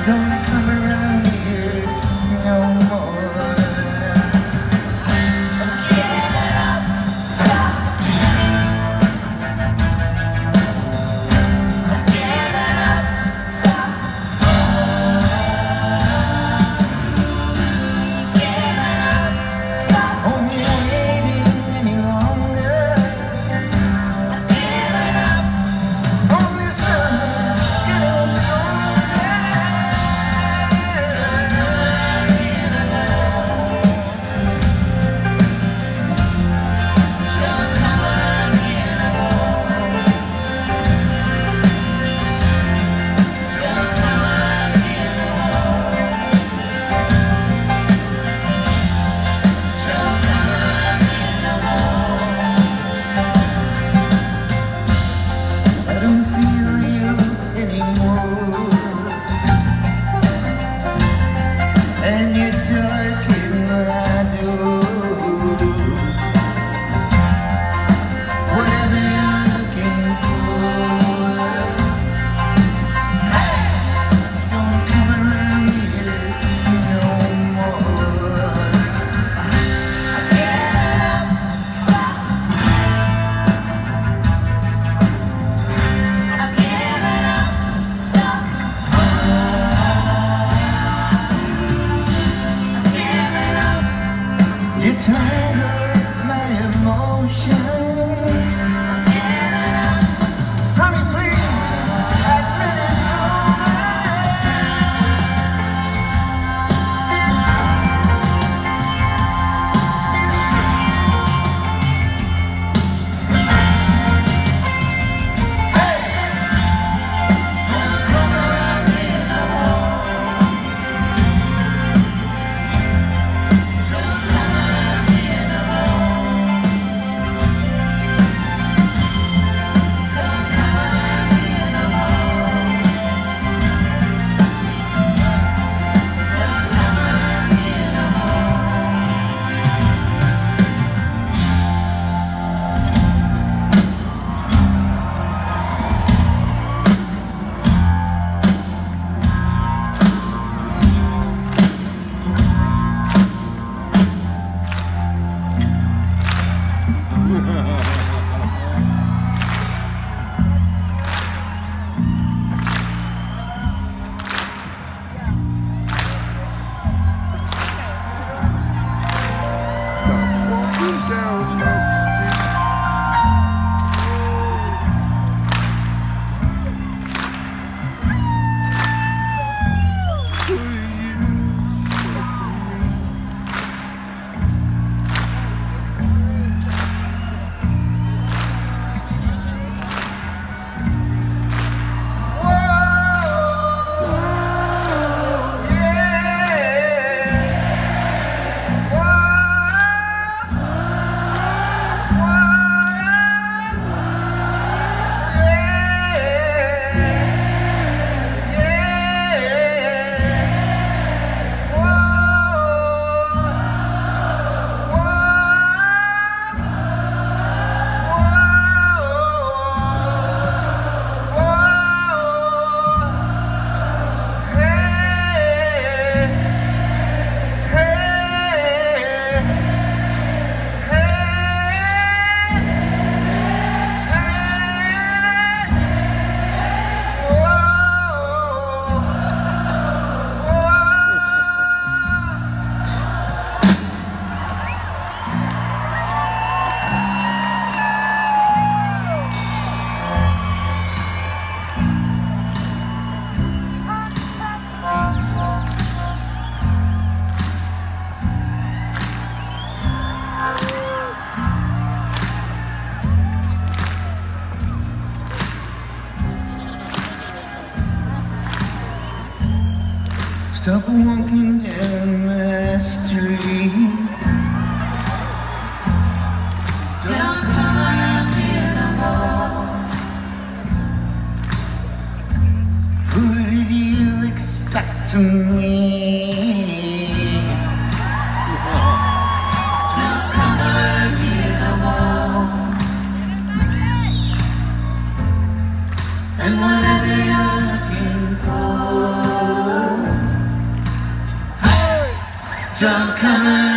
Don't come around here no more. Give it up, stop. Give it up, stop. Give it up, stop. Only waiting any longer. Give it up. Only strong, getting stronger. Don't come around here no more. Don't come around here no more. Don't come around here no more. I don't feel you anymore, and you're darking my door. Whatever you're looking for, don't come around here no more. Give it up, stop. Give it up, stop. Give it up. You tangled my emotions. Give it up. Honey, please, admit it's over. Hey, don't come around here no more. Don't come around here no more. Don't come around here no more. Don't come around here no Stop walking down the street. Who do you speak to me? Stop walking down my street. Don't come around here no more. Who did you expect to meet? Don't come around here no more. And whatever you're looking for, Don't come around.